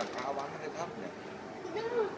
ราคาวันมันจะทับเนี่ย